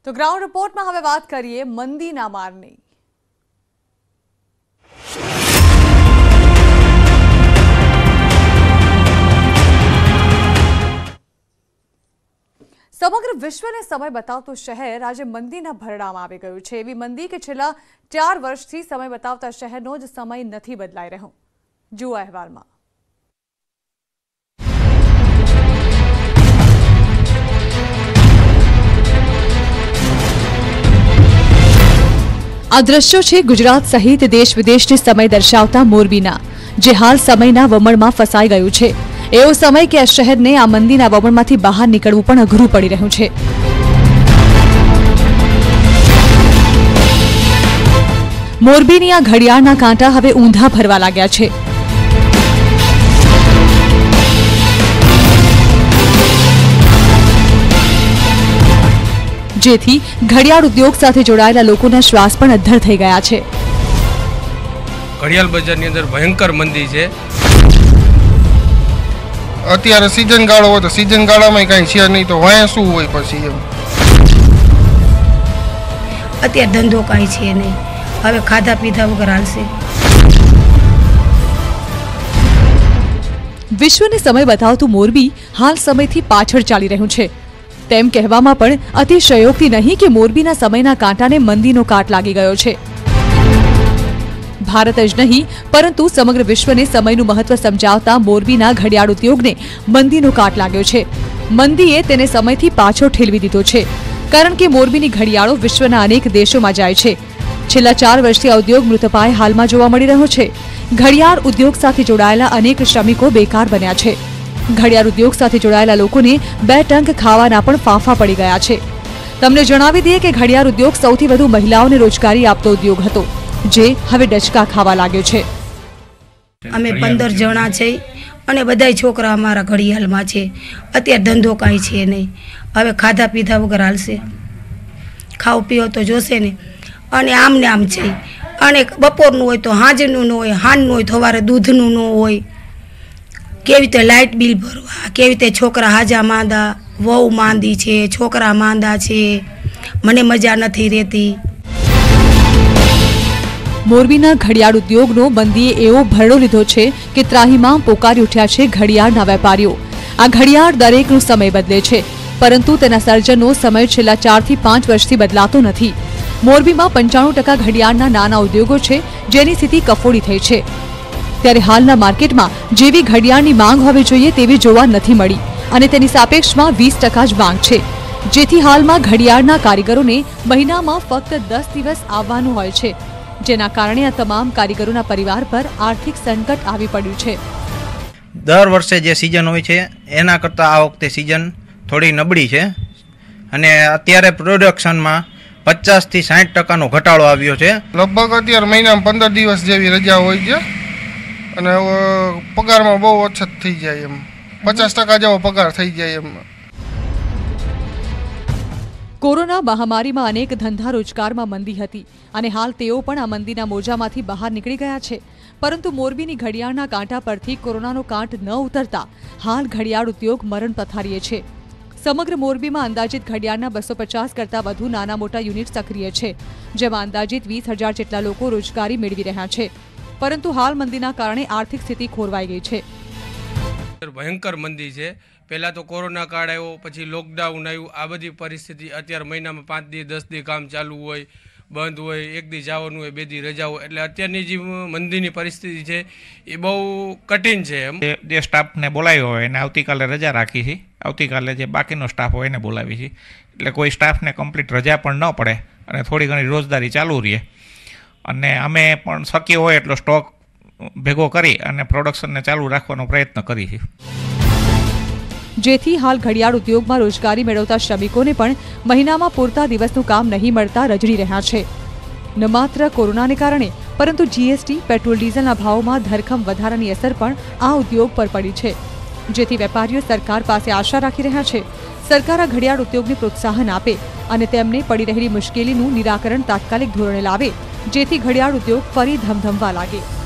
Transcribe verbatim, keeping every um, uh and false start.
તો ગ્રાઉન્ડ રિપોર્ટમાં હવે વાત કરીએ મંદીના મારની। સમગ્ર વિશ્વને સમય બતાવતું શહેર આજે મંદીના ભરડામાં આવી ગયું છે। એવી મંદી કે છેલ્લા ચાર વર્ષથી સમય બતાવતા શહેરનો જ સમય નથી બદલાઈ રહ્યો। જુઓ અહેવાલમાં। આ દ્રશ્યો છે ગુજરાત સહિત દેશ વિદેશની સમય દર્શાવતા મોરબીના, જે હાલ સમયના વમળમાં ફસાઈ ગયું છે। એવો સમય કે આ શહેરને આ મંદીના વમળમાંથી બહાર નીકળવું પણ અઘરું પડી રહ્યું છે। મોરબીની આ ઘડિયાળના કાંટા હવે ઊંધા ભરવા લાગ્યા છે। જેથી ઘડિયાળ ઉદ્યોગ સાથે જોડાયેલા લોકોના શ્વાસ પણ અદ્ધર થઈ ગયા છે। ઘડિયાળ બજારની અંદર ભયંકર મંદી છે। અત્યારે સીઝન ગાળો હોય તો સીઝન ગાળામાં કઈ છે નહીં તો વાય શું હોય પછી એમ અત્યારે ધંધો કાંઈ છે નહીં, હવે ખાધા પીધા વગર હાલશે। વિશ્વને સમય બતાવતું મોરબી હાલ સમયથી પાછળ ચાલી રહ્યું છે। તેમ કહેવામાં પણ અતિશયોક્તિ નહીં કે મોરબીના સમયના કાંટાને મંદીનો કાટ લાગી ગયો છે। ભારત જ નહીં પરંતુ સમગ્ર વિશ્વને સમયનું મહત્વ સમજાવતા મોરબીના ઘડિયાળ ઉદ્યોગને મંદીનો કાટ લાગ્યો છે। મંદીએ તેને સમયથી પાછો ઠેલવી દીધો છે, કારણ કે મોરબીની ઘડિયાળો વિશ્વના અનેક દેશોમાં જાય છે। છેલ્લા ચાર વર્ષથી આ ઉદ્યોગ મૃતપાય હાલમાં જોવા મળી રહ્યો છે। ઘડિયાળ ઉદ્યોગ સાથે જોડાયેલા અનેક શ્રમિકો બેકાર બન્યા છે। ઘડિયાળ ઉદ્યોગ સાથે જોડાયેલા લોકોને બે ટંક ખાવાના પણ ફાંફા પડી ગયા છે। તમને જણાવી દઈએ કે ઘડિયાળ ઉદ્યોગ સૌથી વધુ મહિલાઓને રોજગારી આપતો ઉદ્યોગ હતો, જે હવે ડચકા ખાવા લાગ્યો છે। અમે પંદર જણા છે અને બધાય છોકરા અમારા ઘડિયાળમાં છે। અત્યારે ધંધો કાંઈ છે નહીં, હવે ખાધા પીધા વગર હાલશે। ખાવ પીવો તો જોશે ને, અને આમ ને આમ છે। અને બપોરનું હોય તો હાંજનું ન હોય, હાંજનું હોય તો સવારે દૂધનું ન હોય। કેવી રીતે લાઇટ બિલ ભરવા, કેવી રીતે છોકરા હાજા માંદા, વહુ માંદી છે, છોકરા માંદા છે, મને મજા નથી રહેતી। મોરબીના ઘડિયાળ ઉદ્યોગનો મંદીએ એવો ભરડો લીધો છે કે ત્રાહીમામ પોકારી ઉઠ્યા છે ઘડિયાળના વેપારીઓ। આ ઘડિયાળ દરેકનો સમય બદલે છે, પરંતુ તેના સર્જનનો સમય છેલ્લા ચારથી પાંચ વર્ષથી બદલાતો નથી। મોરબીમાં પંચાણું ટકા ઘડિયાળના નાના ઉદ્યોગો છે, જેની સ્થિતિ કફોડી થઈ છે। ત્યારે હાલના માર્કેટમાં જેવી ઘડિયાળની માંગ હોવી જોઈએ તેવી જોવા નથી મળી, અને તેની સાપેક્ષમાં વીસ ટકા જ માંગ છે। જેથી હાલમાં ઘડિયાળના કારીગરોને મહિનામાં ફક્ત દસ દિવસ આવવાનું હોય છે, જેના કારણે આ તમામ કારીગરોના પરિવાર પર આર્થિક સંકટ આવી પડ્યું છે। દર વર્ષે જે સિઝન હોય છે એના કરતાં આ વખતે સિઝન થોડી નબળી છે, અને અત્યારે પ્રોડક્શનમાં પચાસ થી સાઠ ટકાનો ઘટાડો આવ્યો છે। લગભગ અત્યારે મહિનામાં પંદર દિવસ જેવી રજા હોય છે, અને પગારમાં બહુ ઓછત થઈ જાય એમ પચાસ ટકા જેવો પગાર થઈ જાય એમ। કોરોના મહામારીમાં અનેક ધંધા રોજગારમાં મંદી હતી, અને હાલ તેઓ પણ આ મંદીના મોજામાંથી બહાર નીકળી ગયા છે। પરંતુ મોરબીની ઘડિયાળના કાંટા પરથી કોરોનાનો કાંટ ન ઉતરતા હાલ ઘડિયાળ ઉદ્યોગ મરણ પથારીએ છે। સમગ્ર મોરબીમાં અંદાજિત ઘડિયાળના બસો પચાસ કરતાં વધુ નાના મોટા યુનિટ સક્રિય છે, જેમાં અંદાજિત વીસ હજાર જેટલા લોકો રોજગારી મેળવી રહ્યા છે। પરંતુ હાલ મંદીના કારણે આર્થિક સ્થિતિ ખોરવાઈ ગઈ છે। ભયંકર મંદી છે। પહેલા તો કોરોના કાળ આવ્યો, પછી લોકડાઉન આવ્યું, આ બધી પરિસ્થિતિ અત્યારે મહિનામાં પાંચ દી દસ દી કામ ચાલુ હોય, બંધ હોય, એક દી જવાનું હોય, બે દી રજા હોય, એટલે અત્યારની જે મંદીની પરિસ્થિતિ છે એ બહુ કઠિન છે। એમ જે સ્ટાફને બોલાવ્યો હોય એને આવતીકાલે રજા રાખી છે। આવતીકાલે જે બાકીનો સ્ટાફ હોય એને બોલાવી છે, એટલે કોઈ સ્ટાફને કમ્પ્લીટ રજા પણ ન પડે અને થોડી ઘણી રોજદારી ચાલુ રહે। અને અમે પણ શક્ય હોય એટલો સ્ટોક ભેગો કરી અને પ્રોડક્શનને ચાલુ રાખવાનો પ્રયત્ન કરી છે। જેથી હાલ ઘડિયાળ ઉદ્યોગમાં રોજગારી મેળવતા શ્રમિકોને પણ મહિનામાં પૂરતા દિવસનું કામ નહીં મળતા રજડી રહ્યા છે। ન માત્ર કોરોનાને કારણે પરંતુ જીએસટી, પેટ્રોલ ડીઝલના ભાવોમાં ધરખમ વધારાની અસર પણ આ ઉદ્યોગ પર પડી છે, જેથી વેપારીઓ સરકાર પાસે આશા રાખી રહ્યા છે સરકાર આ ઘડિયાળ ઉદ્યોગને પ્રોત્સાહન આપે અને તેમને પડી રહેલી મુશ્કેલીનું નિરાકરણ તાત્કાલિક ધોરણે લાવે, જેથી ઘડિયાળ ઉદ્યોગ ફરી ધમધમવા લાગે।